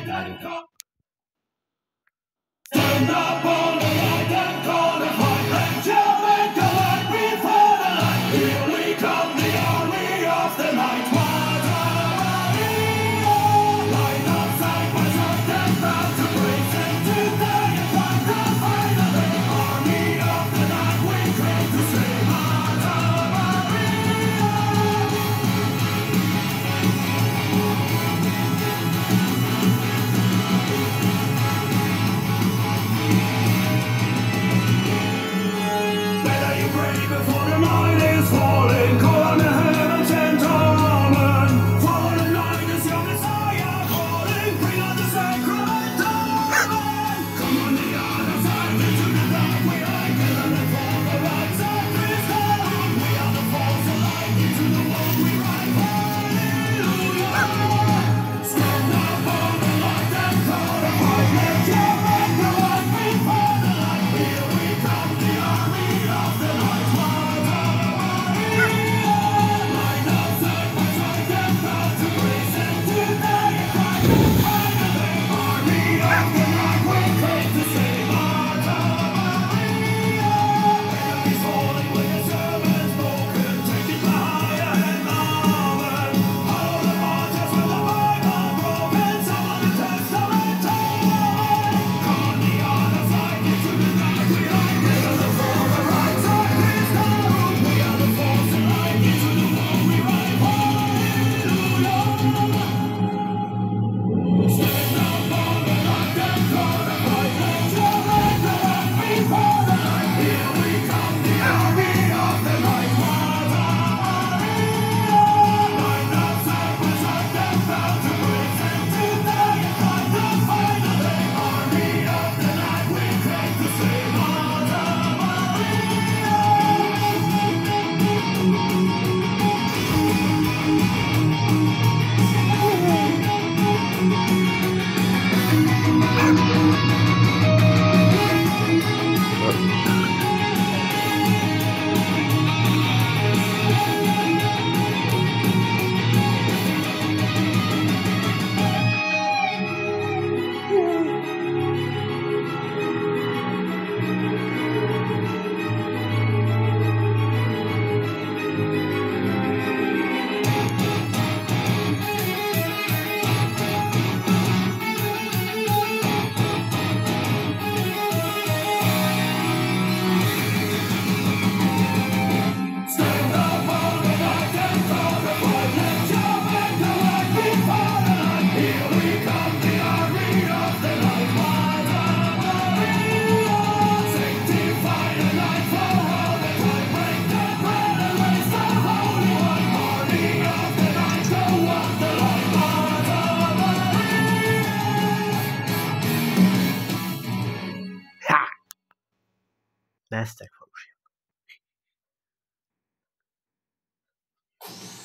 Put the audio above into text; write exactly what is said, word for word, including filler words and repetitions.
Stand up on the light and call the fight. Let your men go out before the light. Here we come, the army of the night. Line up side by side and proud to break into die and fight the final day. Army of the night, we came to say Mata Maria. Better you pray before the night is falling. Call on the heavens and torment. For the night is your Messiah calling. Bring on the sacrament torment. Come on the other side into the dark. We are gathered for the right side. Please come. We are the false light into the world we ride. Hallelujah. Stand up on the light and call the fight. Let your men go out before the light. Here we come, the army of the night. Mata Maria. Line up side by side and proud to race into die and fight the final day. Army of the night, we came to say Mata Maria. Enemies falling with the servants broken. Take it higher and lower. All the martyrs with the Bible broken. Some of the Testament torn. Come on the other side into the dark. We are gathered for the right side. Please come. We are the false light into the world we ride. Hallelujah. Stand up on the light and call the fight. Let your men go out before the light. Here we come, the army of the night. Mata Maria. Line up side by side and proud to break into die and fight the final day. Army of the night, we came to say Mata Maria. Stand up on the light and call the fight. Let your men go out before the light. Here we come, the army of the night. Mata Maria. Sanctify the night for all the time. Break the bread and raise the holy one. Army of the night, go walk the light. Mata Maria. Ha! Lesztek falusiak.